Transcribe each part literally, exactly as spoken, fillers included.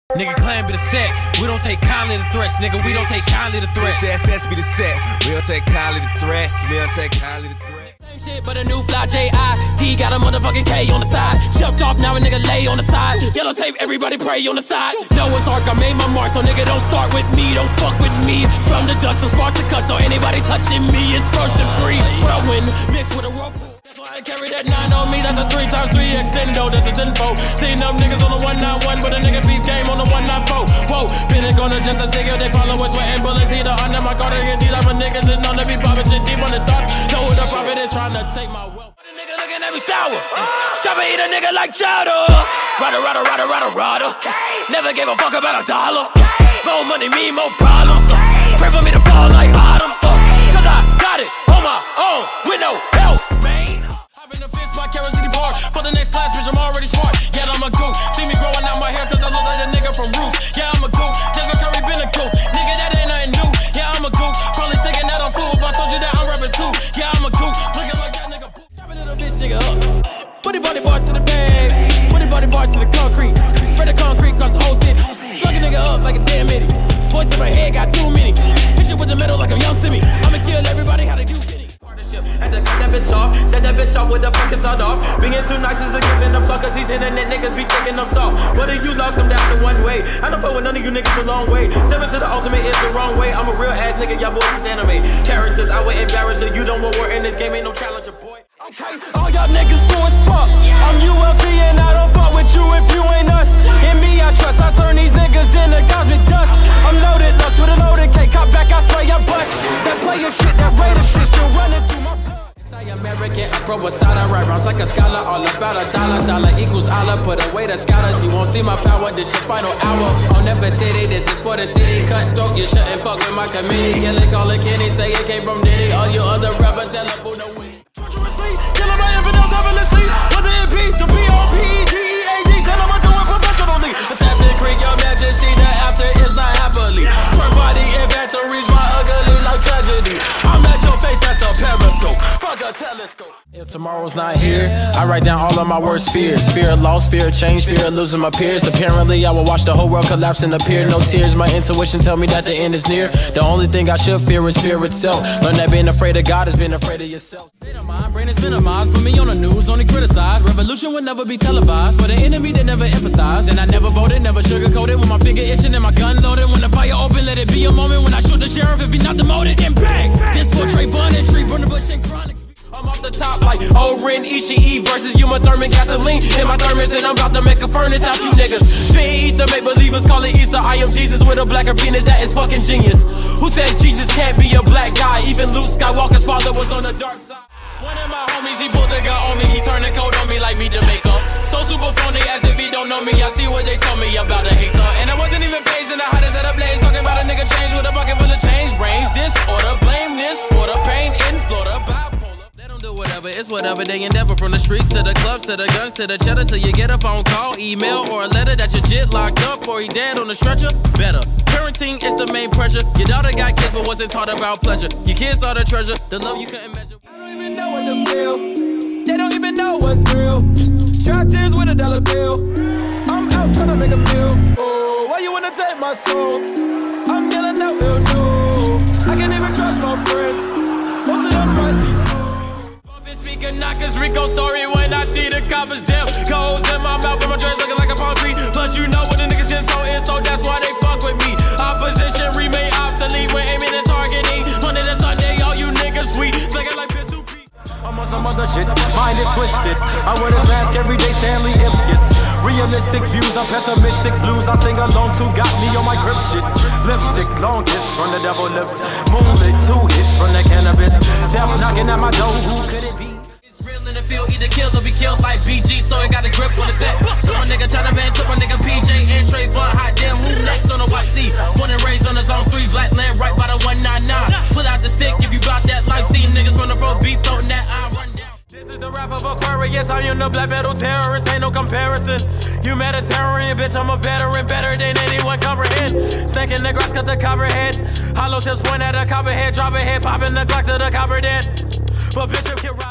Nigga claim be the set. We don't take kindly to threats, nigga. We don't take kindly to threats. S S be the set. We don't take kindly to threats. We don't take kindly to threats. Same shit, but a new fly J I T got a motherfucking K on the side. Jumped off, now a nigga lay on the side. Yellow tape, everybody pray on the side. Noah's Ark, I made my mark, so nigga don't start with me. Don't fuck with me. From the dust, so spark to cut, so anybody touching me is first degree. Whirlwind mixed with a whirlpool. I carry that nine on me, that's a three times three extendo, that's a tenfold. Seen them niggas on the one nine one, but a nigga peep game on the one nine four. Whoa, been it gonna just a single, they follow us sweating bullets. Either under my guard and these other niggas is known to be popping shit deep on the thoughts. Know who the prophet is trying to take my wealth. The nigga looking at me sour. Chopper eat a nigga like chowder. Rada, rada, rada, rada, rada. Never gave a fuck about a dollar. More money, me, more problems. Pray for me to fall like autumn. Cause I got it on my own with no help, man. In the fist, my Carol City bar. For the next class, bitch, I'm already smart. Yeah, I'm a goop. See me growing out my hair, cause I look like a nigga from Roof. Yeah, I'm a goop. Jason Curry been a goop. Nigga, that ain't nothing new. Yeah, I'm a goop. Probably thinking that I'm fool if I told you that I'm rapping too. Yeah, I'm a goop. Looking like that nigga. Chopping little bitch nigga up. Booty body bars to the bag. Booty body bars to the concrete. Spread the concrete across the whole city. Plug a nigga up like a damn idiot. Voice in my head got too many. Hit you with the metal like I'm Young Simi. I'ma kill everybody how they do fitty. Had to cut that bitch off, set that bitch off with the fucking sound off. Being too nice is a given the fuck, cause these internet niggas be thinking them soft. Whether you lost, come down the one way. I don't fuck with none of you niggas the long way. Stepping to the ultimate is the wrong way. I'm a real ass nigga, y'all boys is anime. Characters, I would embarrass you. You don't want war in this game, ain't no challenger, boy. Okay, all y'all niggas fool as fuck. I'm U L T and I don't fuck with you if you ain't us. In me I trust, I turn these niggas into cosmic dust. I'm loaded, Lux with a loaded K. Cop back, I spray your bust. That player shit, that Raider shit still running through my blood. American, I pro side, I write rhymes like a scholar. All about a dollar, dollar equals Allah. Put away the scholars, you won't see my power. This your final hour. On never titty, this is for the city. Cutthroat, you shouldn't fuck with my committee. Kill it, call it Kenny, say it came from Diddy. All you other rappers, tell up, no winning. Torturously, killing my infidels effortlessly. Whether it be the B O P E D E A D, tell them I do it professionally. Assassin's Creed, your majesty, the after is not happily. Per body inventories, my ugly like tragedy. I'm at your face, that's a periscope. Fuck a telescope. If tomorrow's not here, I write down all of my worst fears. Fear of loss, fear of change, fear of losing my peers. Apparently, I will watch the whole world collapse and appear. No tears, my intuition tell me that the end is near. The only thing I should fear is fear itself. Learn that being afraid of God is being afraid of yourself. State of mind, brain is minimized. Put me on the news, only criticized. Revolution will never be televised. For the enemy, they never empathize. And I never voted, never sugarcoated. With my finger itching and my gun loaded. When the fire open, let it be a moment. When I shoot the sheriff, if he not demoted, then bang! This for Trayvon and Tree, burn the bush and chronic. I'm off the top like O-Ren, Ishii versus Uma Thurman, gasoline in my thermos, and I'm about to make a furnace out you niggas. Been eat the make believers, call it Easter. I am Jesus with a blacker penis, that is fucking genius. Who said Jesus can't be a black guy? Even Luke Skywalker's father was on the dark side. One of my homies, he pulled the gun on me, he turned the coat on me like me to make up. So super phony as if he don't know me. I see what they told me about a hater, and I wasn't even phasing the hottest at a blaze. Talking about a nigga change with a bucket full of change. Brains disorder, blame this for the pain in Florida. Bipolar. Let them do whatever, it's whatever they endeavor. From the streets to the clubs to the guns to the cheddar, till you get a phone call, email, or a letter that your jit locked up or he dead on the stretcher. Better. Parenting is the main pressure. Your daughter got kids but wasn't taught about pleasure. Your kids are the treasure, the love you couldn't measure. I don't even know what to feel. They don't even know what's real. Dry tears with a dollar bill. I'm out trying to make a meal. Oh, why you wanna take my soul? I'm yelling out, oh no. I can't even trust my friends. Most of them might be bumping speaker knockers, Rico story when I see the coppers dim. Goes in my mouth and my dress looking like a palm tree. Plus you know what the niggas getting so in, so that's why they fuck with me. Opposition remain obsolete when aiming and targeting. Monday to Sunday, all you niggas weak. Slinging like pistol Pete. I'm on some other shit, mind is twisted. I wear this mask every day, Stanley Ipkiss. Realistic views, I'm pessimistic blues. I sing along to got me on my grip shit. Lipstick, long kiss from the devil lips. Moonlit, two hits from the cannabis. Death knocking at my door, who could it be? It's real in the field, either killed or be killed like B G, so it got a grip on the tech. So my nigga China man, took my nigga P J and Trayvon. Hot damn, who next on the white tee? Born and raised on the zone three, black land right by the one nine nine. Pull out the stick if you bout that life. See niggas from the road beats on that I run down. This is the rap of Aquarius, I am the black metal terrorist, ain't no comparison. Humanitarian, bitch, I'm a veteran, better than anyone comprehend. Snake in the grass, cut the copperhead. Hollow tips point at a copperhead, drop a head, popping the Glock to the copper dead. But bitch, you can ride a man.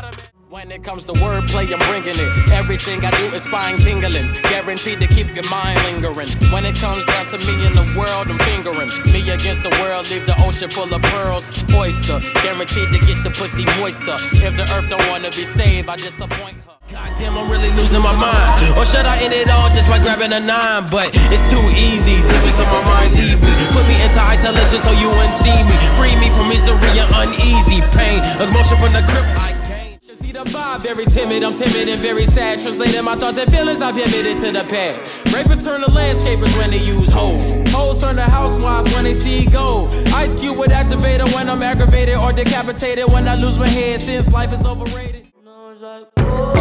When it comes to wordplay, I'm bringing it. Everything I do is spine tingling, guaranteed to keep your mind lingering. When it comes down to me and the world, I'm fingering. Me against the world, leave the ocean full of pearls. Oyster, guaranteed to get the pussy moister. If the earth don't wanna be saved, I disappoint her. Goddamn, I'm really losing my mind. Or should I end it all just by grabbing a nine? But it's too easy to be on my mind, leave me. Put me into isolation so you wouldn't see me. Free me from misery and uneasy pain. Emotion from the grip I gain. Should see the vibe, very timid, I'm timid and very sad. Translating my thoughts and feelings, I've pivoted to the pad. Rappers turn to landscapers when they use hoes. Hoes turn to housewives when they see gold. Ice Cube would activate her when I'm aggravated or decapitated when I lose my head since life is overrated. No, it's like, oh.